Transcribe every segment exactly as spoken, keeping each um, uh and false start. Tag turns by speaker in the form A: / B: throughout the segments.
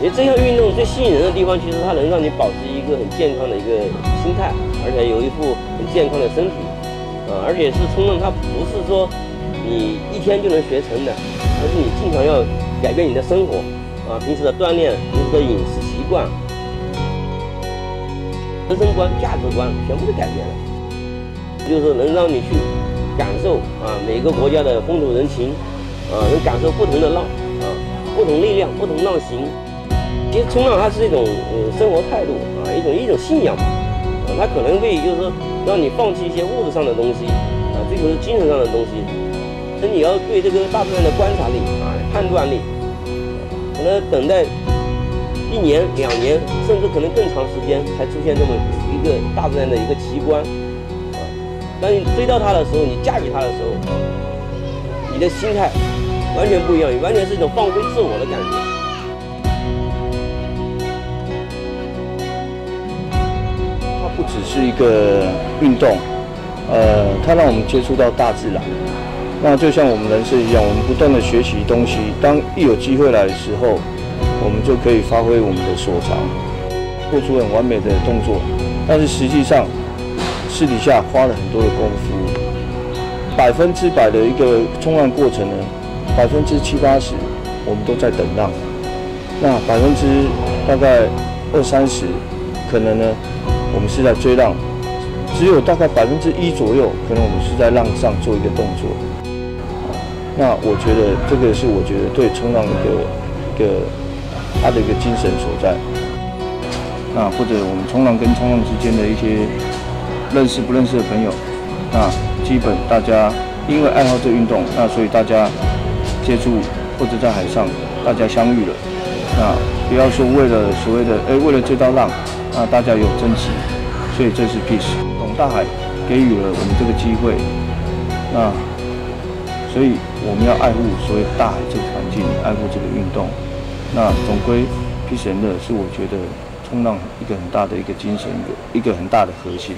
A: 因为这项运动最吸引人的地方，其实它能让你保持一个很健康的一个心态，而且有一副很健康的身体，啊，而且是冲浪，它不是说你一天就能学成的，而是你经常要改变你的生活，啊，平时的锻炼，平时的饮食习惯，人生观、价值观全部都改变了，就是能让你去感受啊每个国家的风土人情，啊，能感受不同的浪，啊，不同力量、不同浪型。其实冲浪它是一种呃生活态度啊，一种一种信仰吧，啊，它可能会就是说让你放弃一些物质上的东西，啊，追求精神上的东西。那你要对这个大自然的观察力啊、判断力，可能等待一年、两年，甚至可能更长时间才出现这么一个大自然的一个奇观，啊，当你追到它的时候，你驾驭它的时候，你的心态完全不一样，完全是一种放飞自我的感觉。
B: 不只是一个运动，呃，它让我们接触到大自然。那就像我们人生一样，我们不断的学习东西。当一有机会来的时候，我们就可以发挥我们的所长，做出很完美的动作。但是实际上，私底下花了很多的功夫。百分之百的一个冲浪过程呢，百分之七八十我们都在等浪。那百分之大概二三十，可能呢。我们是在追浪，只有大概百分之一左右，可能我们是在浪上做一个动作。那我觉得这个是我觉得对冲浪一个一个它的一个精神所在。那或者我们冲浪跟冲浪之间的一些认识不认识的朋友，那基本大家因为爱好这个运动，那所以大家接触或者在海上大家相遇了。那不要说为了所谓的哎为了这道浪。那大家有珍惜，所以这是 peace。懂大海给予了我们这个机会，那所以我们要爱护所谓大海这个环境，爱护这个运动。那总归 peace and love是我觉得冲浪一个很大的一个精神，一个一个很大的核心。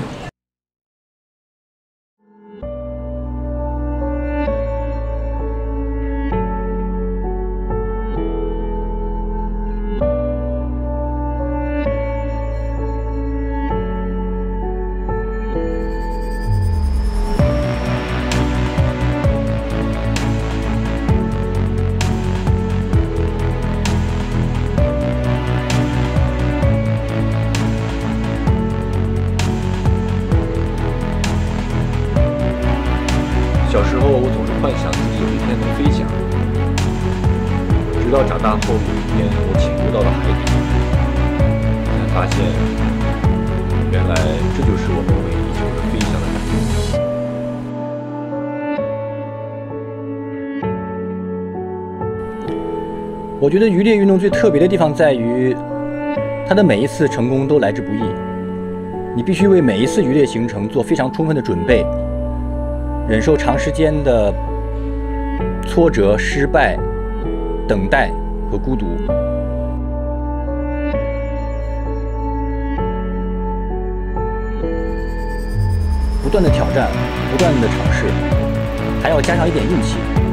C: 小时候，我总是幻想自己有一天能飞翔，直到长大后有一天我潜入到了海底，才发现，原来这就是我们梦寐以求的飞翔的感觉。
D: 我觉得渔猎运动最特别的地方在于，它的每一次成功都来之不易，你必须为每一次渔猎行程做非常充分的准备。忍受长时间的挫折、失败、等待和孤独。不断的挑战，不断的尝试，还要加上一点运气。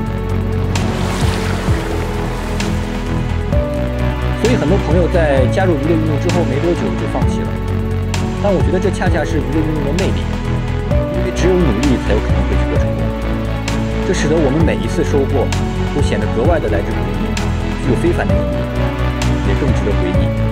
D: 所以很多朋友在加入渔猎运动之后没多久就放弃了，但我觉得这恰恰是渔猎运动的魅力。因为只有努力才有可能会取得成功，这使得我们每一次收获都显得格外的来之不易，具有非凡的意义，也更值得回忆。